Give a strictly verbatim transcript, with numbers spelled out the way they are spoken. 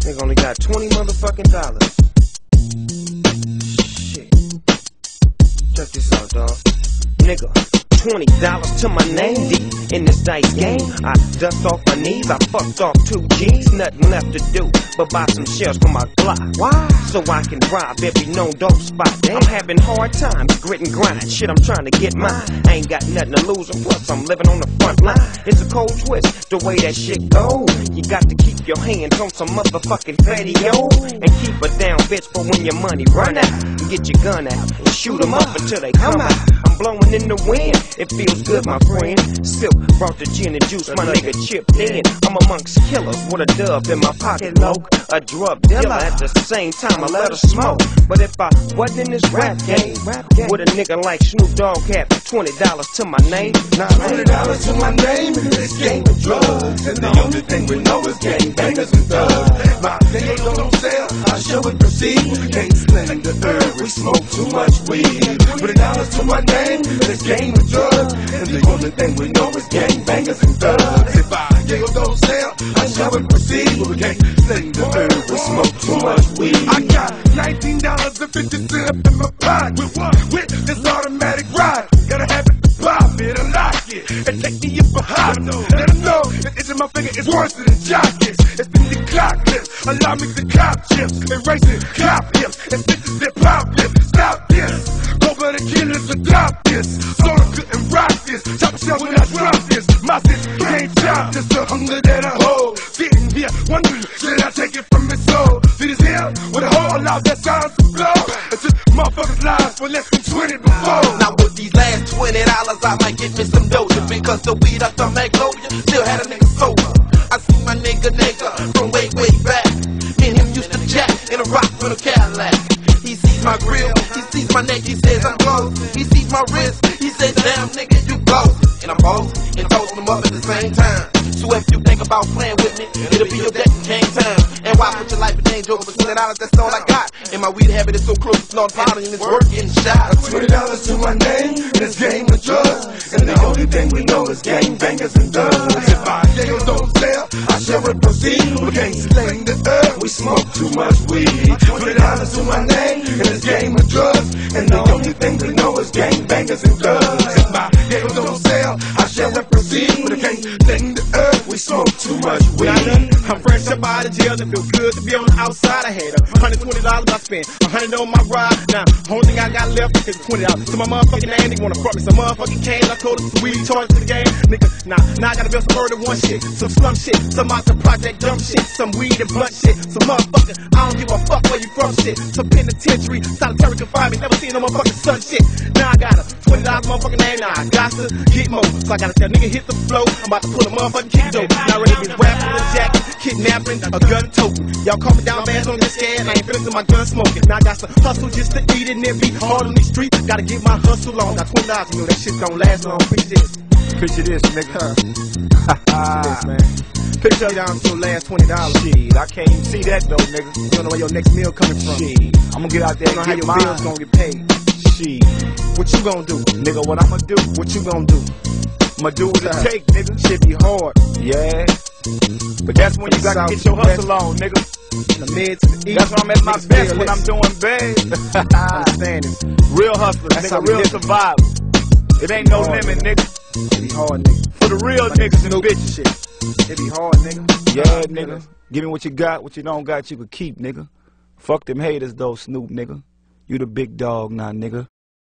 Nigga only got twenty motherfucking dollars. Shit. Check this out, dawg. Nigga, twenty dollars to my name. Deep in this dice game, I dust off my knees. I fucked off two G's. Nothing left to do but buy some shells for my block. Why? So I can rob every known dope spot. I'm having hard times, grit and grind. Shit, I'm trying to get mine. I ain't got nothing to lose, and plus I'm living on the front line. It's a cold twist, the way that shit goes. You got to keep your hands on some motherfucking patio and keep a down, bitch, for when your money run out. And get your gun out and shoot them up until they come out. I'm blowing in the wind, it feels good, my friend. Silk brought the gin and juice, my nigga chipped in. I'm amongst killers with a dub in my pocket, loke. A drug dealer at the same time, I let her smoke. But if I wasn't in this rap game, with a nigga like Snoop Dogg had twenty dollars to my name. Now twenty dollars to my name in this game of drugs. And the only thing we know is gang bangers and thugs. My day don't sell, I show it proceed. Can't slang the herb, we smoke too much weed. Twenty dollars to my name in this game of drugs. And the only thing we know is gang bangers and thugs. If I don't sell, I show it proceed. We can't slang the herb, we smoke too much weed. I got nineteen dollars and fifty cents up in my pocket. With what? With this automatic ride. Gotta have it to pop it, unlock it, and take me up behind. Let them know that itch in my finger is worse than jockeys. It's been the clock lips, allow me to cop chips, erasing cop hips, and stitches that pop lips. Stop this, go for the killers, adopt this. Soda couldn't rock this, chop a shell when I drop this. My sis can't chop this, the hunger that I hold. Sitting here wondering, should I take it from his soul? See this here, with a whole lot that sounds to blow. It's just motherfuckers' lives for less than twenty before. Now with these last twenty dollars, I might get me some doja, because the weed up the Magnolia still had a nigga sober. I see my nigga nigga from way, way back. Me and him used to jack in a rock from a Cadillac. He sees my grill, he sees my neck, he says I'm close. He sees my wrist, he says damn nigga you close. And I'm both and toasting them up at the same time. So if you think about playing with me, it'll be your deck and game time. And why put your life in danger over twenty dollars, that's all I got. And my weed habit is so close, it's not powder and it's working shot. Twenty dollars to my name in this game of drugs. And the only thing we know is gang bangers and thugs. If our deals don't sell, I shall proceed. We can't slang the earth, we smoke too much weed. Twenty dollars to my name in this game of drugs. And the only thing we know is gang bangers and thugs. If my deals don't sell, I shall proceed. We can't slang the earth, we smoke too much weed. I'm fresh up out of jail and feel good to be on the outside. I had a hundred twenty dollars I spent, a hundred on my ride. Now, only thing I got left is twenty dollars. So my motherfucking name, they wanna front me some motherfucking cane. I told them some weed charge to the game, nigga. Nah, now I gotta build some murder one shit, some slum shit, some out the project dumb shit, some weed and blunt shit, some motherfucking I don't give a fuck where you from shit, some penitentiary, solitary confinement, never seen no motherfucking sun shit. Now I got a twenty dollars motherfucking name, now I got to get more. So I gotta tell nigga hit the flow, I'm about to pull a motherfucking kick dope. Now ready to get rapping with a jacket, kidnapping, a gun toting. Y'all call me down bad, don't get scared, I ain't finna my gun smoking. Now I got to hustle just to eat it and be hard on these streets. Gotta get my hustle on, got twenty dollars, you know that shit don't last long. Picture this. Picture this, nigga. Picture this, man. Picture down to the last twenty dollars. Shit, I can't even see that though, nigga. You don't know where your next meal coming from. Shit, I'm gonna get out there you know and how get your mine. bills gonna get paid. Shit, What you gonna do? nigga, what I'ma do? What you gonna do? I'ma do what it take, nigga. Shit be hard. Yeah, but that's when you gotta get your hustle on, nigga. From the mid to the east. That's when I'm at my Niggas best, feel when this. I'm doing bad. Understand it. Real hustlers, That's how nigga, we real live. survivors. It ain't no Hard, limit, nigga. It be hard, nigga. For the real niggas and the bitches. Shit. It be hard, nigga. Yeah, nigga. Give me what you got, what you don't got, you can keep, nigga. Fuck them haters, though, Snoop, nigga. You the big dog now, nigga.